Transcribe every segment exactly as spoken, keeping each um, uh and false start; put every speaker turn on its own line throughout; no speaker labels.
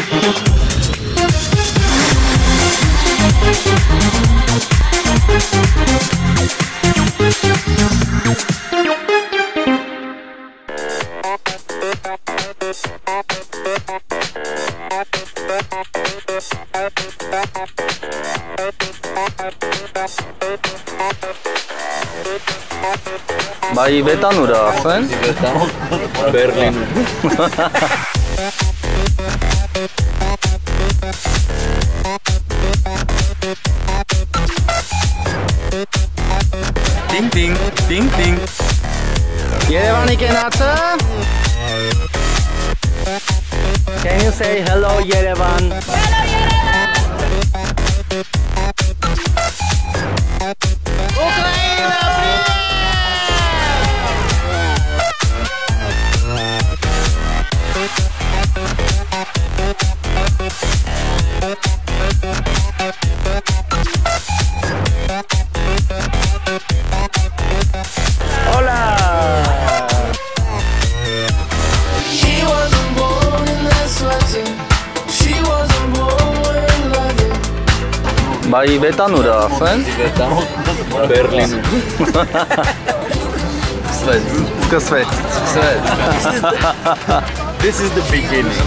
Բայց վետան ուրա ասեն։
Բերլին։ Տինգ տինգ, տինգ տինգ։
Երևանի կենացը։ Can you say hello Yerevan? Hello Yerevan. Ukraine, Hola.
He wasn't born in that sweater. She wasn't born wearing leather.
Բայց վետան ուրա ասեն։
Բերլին։
Սկսվեց։ Սկսվեց։ Սկսվեց։
This is the beginning.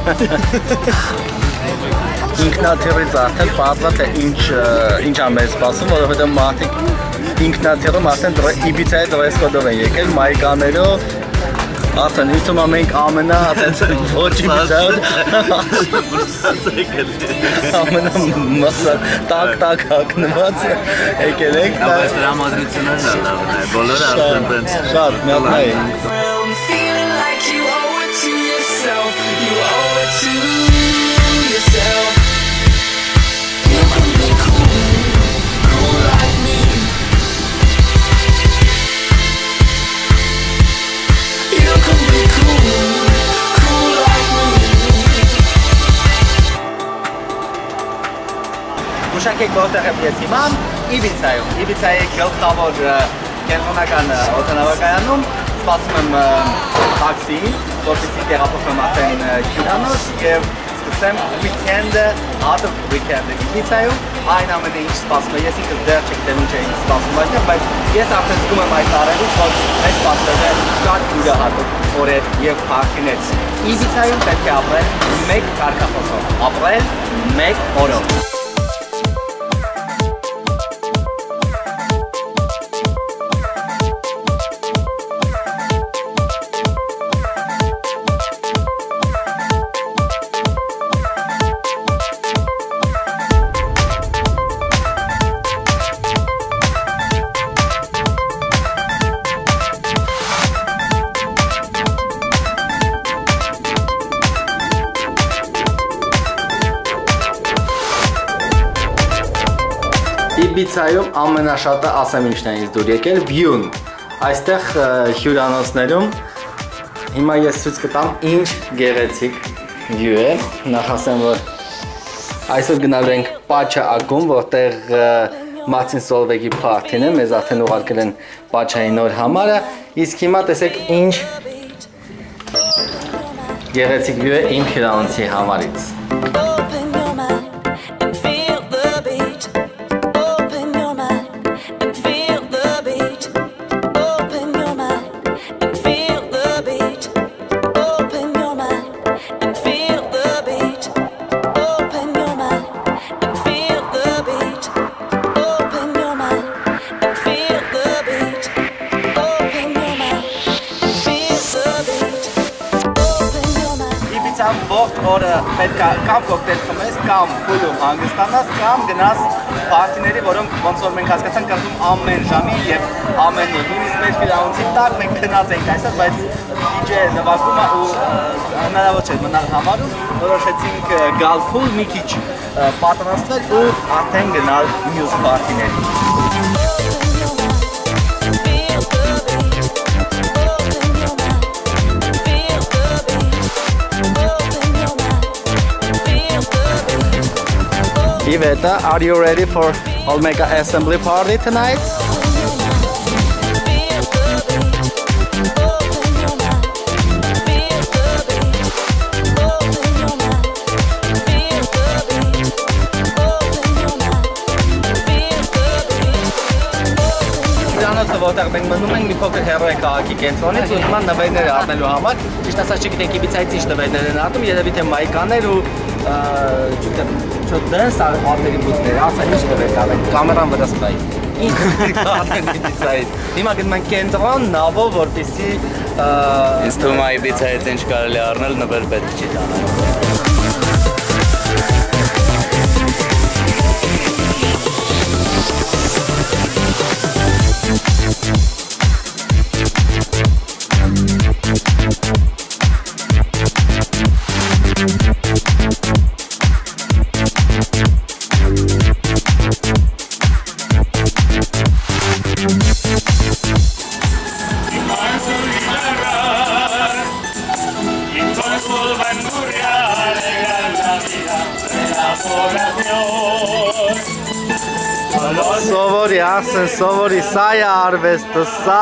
Ինքնաթիռից արդեն բացա թե ինչ ինչ ա մեզ սպասում, որովհետև մարդիկ ինքնաթիռում արդեն Իբիցայի դրեսկոդով են եկել, մայկաներով, ասեն հույսում ամենք ամենա ոչ Իբիցայով ամենա մսած, տակ-տակ հակնված եկել ենք։
Բայց դրա մադրությունն է լավն է, բոլորը արդեն տենց
շատ միակ նայ։
Feeling like you owe it to yourself. You owe it to yourself. You can be cool, cool like me. You can be cool, cool like me.
Ուշանքեք որտեղ եմ ես հիմա Իբիցայում, Իբիցայի գլխավոր կենտրոնական օդանավակայանում սպասում եմ տաքսիին, որպեսզի տեղափոխվեմ արդեն հյուրանոց եւ սկսեմ weekend-ը, հատուկ weekend-ը Իբիցայում, այն ամենը ինչ սպասում է, ես ինքս դեռ չգիտեմ ինչ է ինձ սպասում այդտեղ, բայց ես արդեն զգում եմ այդ տարերից, որ մեզ սպասել է շատ յուրահատուկ օրեր եւ փառքներ։ Իբիցայում պետք է ապրել մեկ կարգախոսով, ապրել մեկ օրով։ Իբիցայում ամենաշատը ասեմ ինչն է ինձ դուր եկել view-ն։ Այստեղ հյուրանոցներում հիմա ես ցույց կտամ ինչ գեղեցիկ view է։ Նախ ասեմ որ այսօր գնալու ենք Պաչա ակում, որտեղ Մարտին Սոլվեգի party-ն է, մեզ արդեն ուղարկել են Պաչայի նոր համարը, իսկ հիմա տեսեք ինչ գեղեցիկ view է իմ հյուրանոցի համարից։ Ողջ օրը պետք է կամ կոկտեյլ խմես, կամ փուլում հանգստանաս, կամ գնաս պարտիների, որոնք ոնց որ մենք հասկացանք կազմում ամեն ժամի եւ ամեն օր։ Նույնիսկ մեր ֆիլանսի տակ մենք քնած ենք այսօր, բայց դիջեյը նվագում է ու հնարավոր չէ մնալ համարում, որոշեցինք գալ փուլ մի քիչ պատրաստվել ու արդեն գնալ մյուս պարտիների։ Iveta, are you ready for Olmeca assembly party tonight? որտեղ մենք մնում ենք մի փոքր հեռու է քաղաքի կենտրոնից ու հիմա նվերներ առնելու համար։ Ճիշտ ասած չգիտենք Իբիցայից ինչ նվերներ են արտում, երևի թե մայկաներ ու չգիտեմ, čo dnes արտերի բուտներ, ասա ինչ նվեր կան, կամերան վրա սպայ։ Ինչ առնեն Իբիցայից։ Հիմա գնում ենք կենտրոն, նավով, որպեսզի
Ինձ թվում է Իբիցայից ինչ կարելի առնել, նվեր պետք չի տանել։
Սովորի, ասեն, սովորի, սա է արվեստը, սա։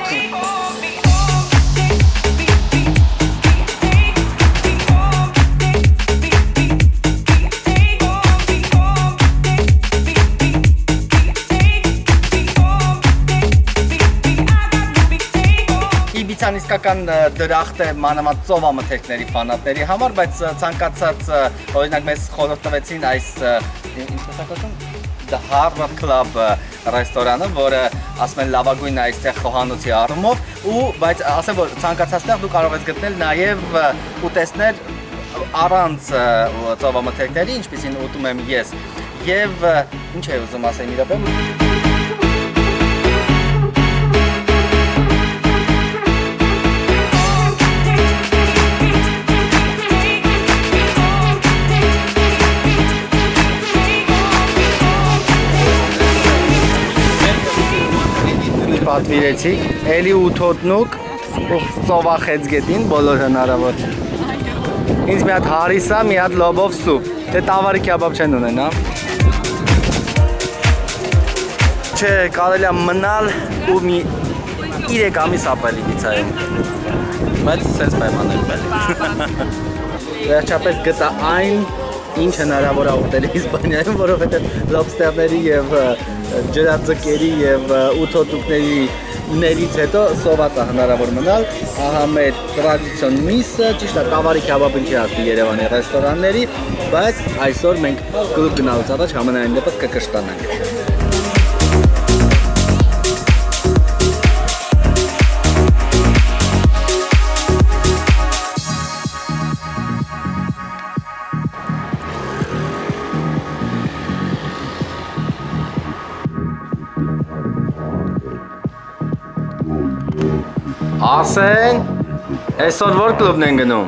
Իբիցան իսկական դրախտ է մանավանդ ծովամթերքների ֆանատների համար, բայց ցանկացած օրինակ մեզ խորհուրդ տվեցին այս The Harvard Club ռեստորանը, որը ասում են լավագույնն է այստեղ խոհանոցի առումով, ու բայց ասեմ որ ցանկացած տեղ դու կարող ես գտնել նաև ուտեստներ առանց ծովամթերքների, ինչպիսին ուտում եմ ես, եւ ինչ է ուզում ասեմ իրապես պատվիրեցիք, էլի ութոտնուկ ու ծովախեց գետին, բոլոր հնարավոր։ Ինձ մի հատ հարիսա, մի հատ լոբով սուպ, թե տավարի կյաբաբ չեն ունեն, հա։ Չէ, կարելի է մնալ ու մի իրեք ամիս ապել Իբիցայում, բայց սենց պայմաններ բել։ Վերջապես գտա այն, ինչ հնարավոր է ուտել Իսպանիայում, որովհետև լոբստերների և ջրածկերի և ութոտնուկների ներից հետո սոված է հնարավոր մնալ, ահա մեր տրադիցիոն միսը, ճիշտ է տավարի քյաբաբին չի հասնի Երևանի ռեստորանների, բայց այսօր մենք կլուբ գնալուց առաջ համենայն դեպս կկշտանանք։ Ասեն, այսօր որ կլուբն են գնում։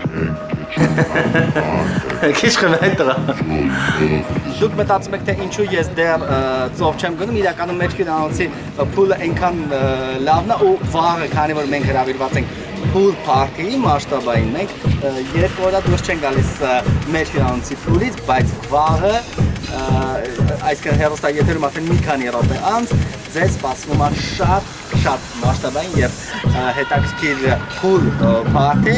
Քիչ խմեն տղա։ Դուք մտածում եք թե ինչու ես դեռ ծով չեմ գնում, իրականում մեր հյուրանոցի փուլը այնքան լավն է ու վաղը, քանի որ մենք հրավիրված ենք փուլ փարթիի մասշտաբային, մենք երկու օր դուրս չենք գալիս մեր հյուրանոցի փուլից, բայց վաղը այսքան հեռուստաեթերում արդեն մի քանի րոպե անց ձեզ սպասվում է շատ շատ մասշտաբային եւ հետաքրքիր փուլ փարթի։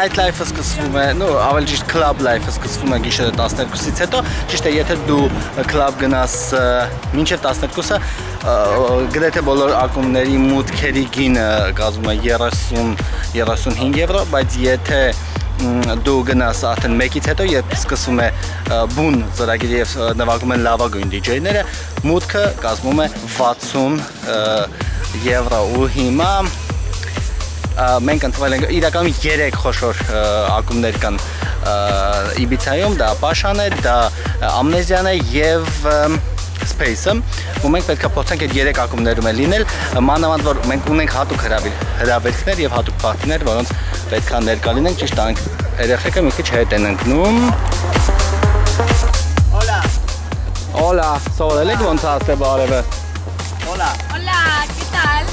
night life-ը սկսվում է, նո, ավելի ճիշտ club life-ը սկսվում է գիշերը տասներկուսից հետո, ճիշտ է, եթե դու club գնաս մինչև տասներկուսը, գրեթե բոլոր ակումբների մուտքերի գինը կազմում է երեսուն երեսունհինգ եվրո, բայց եթե դու գնաս արդեն մեկից հետո, երբ սկսվում է բուն ծրագիրը եւ նվագում են լավագույն դիջեյները, մուտքը կազմում է վաթսուն եվրո ու հիմա մենք ընտրվել ենք իրականում երեք խոշոր ակումբներ կան Իբիցայում, դա Պաշան է, դա Ամնեզիան է եւ Space-ը, ու մենք պետք է փորձենք այդ երեք ակումբներում է լինել, մանավանդ որ մենք ունենք հատուկ հրավերքներ եւ հատուկ պարտիներ, որոնց պետք է ներկա լինենք, ճիշտ է, երեխեքը մի քիչ հետ են ընկնում։
Hola.
Hola, սովորել եք ոնց ասել բարևը։
Hola.
Hola, ¿qué tal?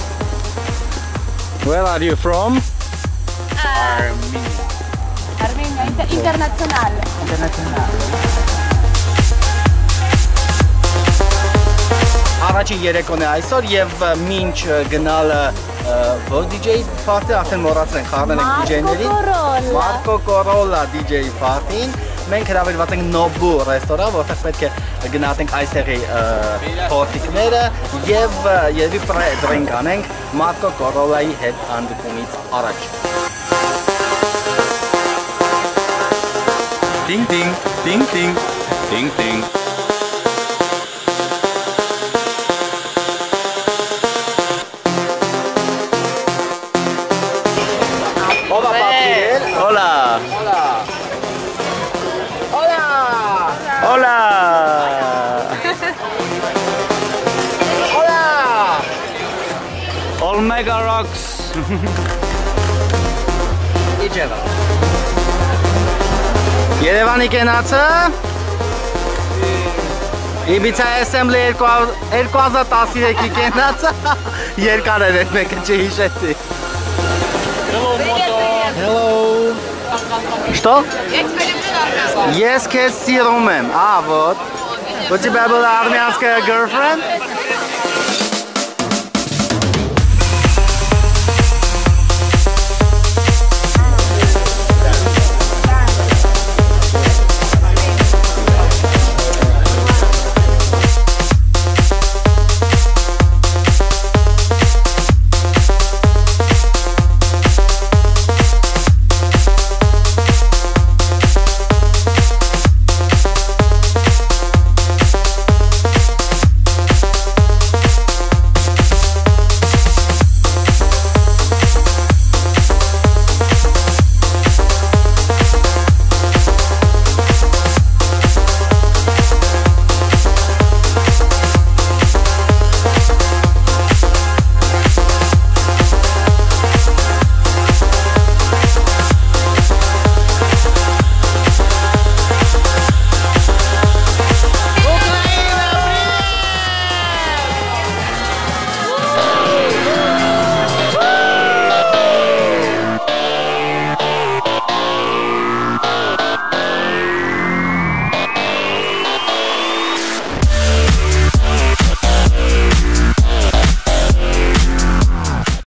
Where are you from?
Armenia.
Armenia, inter internacional.
Internacional. Առաջին երեկոն է այսօր եւ մինչ գնալը որ դիջեյ party արդեն մոռացել ենք, խառնել ենք դիջեյներին։ Marco Corolla դիջեյ party-ին։ Մենք հրավիրված ենք Nobu ռեստորան, որտեղ պետք է գնահատենք այստեղի փորտիկները եւ երևի pre-drink անենք Marco Corolla-ի հետ հանդիպումից առաջ։
Ding ding, ding ding, ding ding.
Hola.
Hola. Hola.
Hola.
Hola.
Olmeca rocks.
Իջևա։
Երևանի կենացը Իբիցա Assembly երկու հազար տասնյոթի կենացը երկար էր այդ մեկը չհիշեցի։ Hello. Что?
Я тебя люблю, Армян.
Ես քեզ սիրում եմ։ А, вот. У тебя была армянская girlfriend?